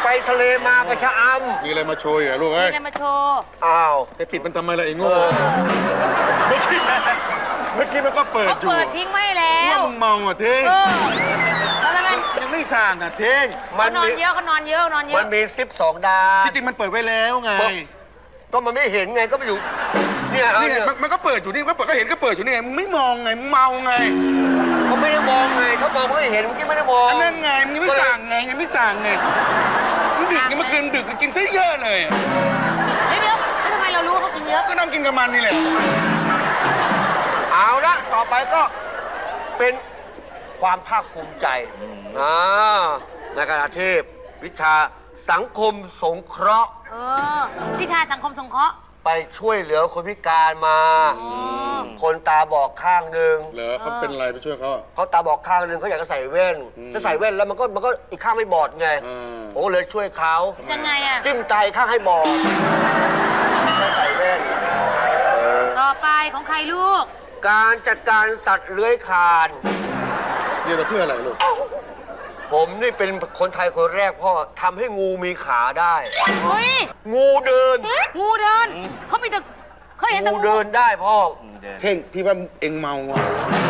ไปทะเลมาไปชะอำมีอะไรมาโชว์เหรอลูกเอ้ยมีอะไรมาโชว์อ้าวไปปิดมันทำไมล่ะไอ้โง่เมื่อกี้มันก็เปิดอยู่เปิดทิ้งไม่แล้วว่ามึงเมาอ่ะเท่งแล้วมันยังไม่สั่งอ่ะเท่งมันนอนเยอะเขานอนเยอะมันมี12 ดาวที่จริงมันเปิดไว้แล้วไงก็มันไม่เห็นไงก็ไปอยู่เนี่ยมันก็เปิดอยู่นี่ก็เห็นก็เปิดอยู่นี่ไงมึงไม่มองไงมึงเมาไงก็ไม่ได้มองไงถ้ามองไม่เห็นเมื่อกี้ไม่ได้มองนั่นไงมึงยังไม่สั่งไงยังไม่สั่งไงมึงดึกไงเมื่อคืนดึกกินซะเยอะเลยเดี๋ยวแล้วทำไมเรารู้ว่าเขากินเยอะก็นั่งกินกับมันนี่แหละเอาละต่อไปก็เป็นความภาคภูมิใจในคณะเทพวิชาสังคมสงเคราะห์วิชาสังคมสงเคราะห์ไปช่วยเหลือคนพิการมาคนตาบอดข้างหนึ่งเหรอเขาเป็นอะไรไปช่วยเขาตาบอดข้างหนึ่งเขาอยากจะใส่แว่นจะใส่แว่นแล้วมันก็อีกข้างไม่บอดไงผมก็เลยช่วยเขายังไงอะจิ้มไตข้างให้บอดใส่แว่นต่อไปของใครลูกการจัดการสัตว์เลื้อยคลานนี่เราเพื่ออะไรลูกผมนี่เป็นคนไทยคนแรกพ่อทำให้งูมีขาได้เฮ้ยงูเดินเขามีแต่เคยเห็นแต่งูเดินได้พ่อเท่งพี่ว่าเอ็งเมาอ่ะ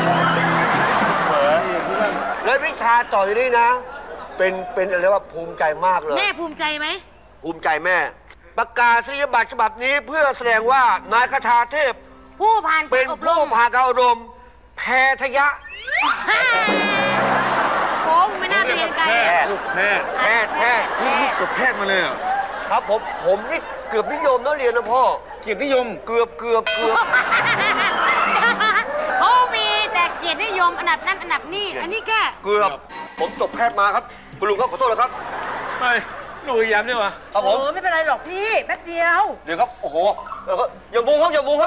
แล้ววิชาต่อยนี่นะเป็นอะไรว่าภูมิใจมากเลยแม่ภูมิใจไหมภูมิใจแม่ประกาศนียบัตรฉบับนี้เพื่อแสดงว่านายคทาเทพผู้ผ่านเป็นผู้ผ่านการอบรมแพทยะโอ้ไม่น่าไปเรียนไกลลูกแพทย์ลูกกับแพทย์มาเลยครับผมนี่เกือบนิยมนะเรียนนะพ่อเกียรตินิยมเกือบเขามีแต่เกียรตินิยมอันดับนั้นอันดับนี้อันนี้แค่เกือบผมจบแพทย์มาครับคุณลุงครับขอโทษนะครับไม่ลูกย้ำเนี่ยวะครับผมไม่เป็นไรหรอกพี่แป๊บเดียวเดี๋ยวครับโอ้โหอย่ามุงครับไม่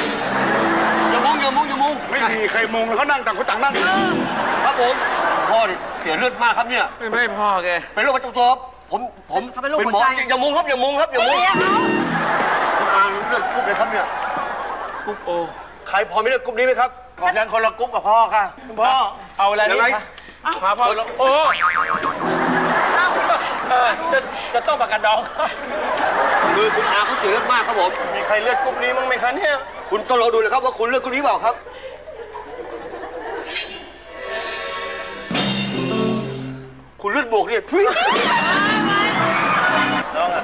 มีใครมุงแล้วเขานั่งต่างคนต่างนั่งครับผมพ่อเสียเลือดมากครับเนี่ยไม่พ่อแกเป็นโรคประจำตัวผมเป็นหมออย่ามุงครับคุณอาเลือดกรุ๊ปเลยครับเนี่ยกรุ๊ปโอใครพอมีเลือดกรุ๊ปนี้ไหมครับผมยังคนละกรุ๊ปกับพ่อค่ะคุณพ่อเอาอะไรดีคะมาพ่อโอ้จะต้องประกันดองคือคุณอาเขาเสียเลือดมากครับผมมีใครเลือดกรุ๊ปนี้มั้งไหมคะเนี่ยคุณต้องลองดูเลยครับว่าคุณเลือดกรุ๊ปนี้เปล่าครับคุณเลือดบวกเนี่ยน้องอะ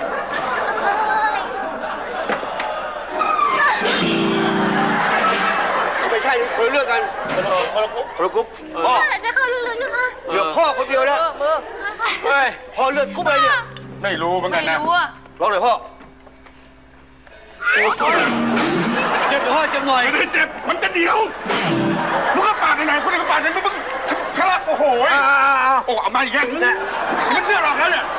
ไม่ใช่นี่คนเลือกกันคนละกรุ๊ปพ่อจะเข้าเลือดนะคะเหลือพ่อคนเดียวแล้วพ่อเลือดกรุ๊ปอะไรเนี่ยไม่รู้เหมือนกันนะลองหน่อยพ่อเจ็บพ่อเจ็บหน่อยไม่ได้เจ็บมันจะเดียวมึงก็ปาดไหนคนนึงก็ปาดไหนมึงทะลักโอ้โหโอ้เอามาอีกแล้วเนี่ยมันเลือดออกแล้วเนี่ย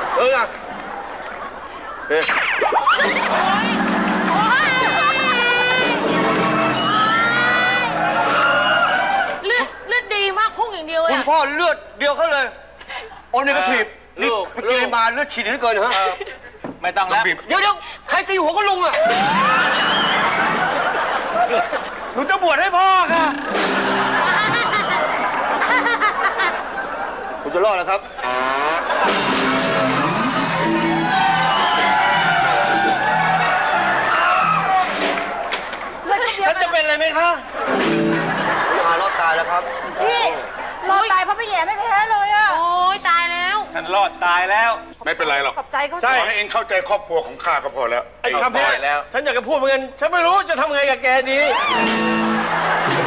เลือดดีมากพุ่งอย่างเดียวเลยคุณพ่อเลือดเดียวเขาเลยโอเนกาทีฟนี่ไปกินมาเลือดฉีดเหลือเกินเหรอไม่ต้องแล้วเดี๋ยวใครตีหัวก็ลุงอ่ะหนูจะบวชให้พ่อค่ะคุณจะรอดนะครับฉันจะเป็นอะไรไหมคะคุณอารอดตายแล้วครับพี่รอดตายเพราะไปแย่แท้ๆเลยอ่ะโอ้ยตายแล้วฉันรอดตายแล้วไม่เป็นไรหรอกขอบใจเขาใช่ให้เองเข้าใจครอบครัวของข้าก็พอแล้วไอ้คำพูดแล้วฉันอยากจะพูดเหมือนกันฉันไม่รู้จะทำไงกับแกนี้